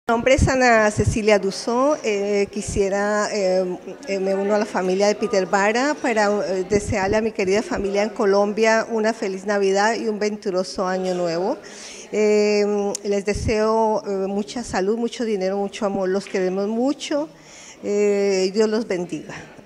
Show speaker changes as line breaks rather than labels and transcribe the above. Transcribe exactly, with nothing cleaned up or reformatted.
Mi nombre es Ana Cecilia Duzó, eh, quisiera, eh, eh, me uno a la familia de Peter Vara para eh, desearle a mi querida familia en Colombia una feliz Navidad y un venturoso año nuevo. Eh, les deseo eh, mucha salud, mucho dinero, mucho amor, los queremos mucho, eh, Dios los bendiga.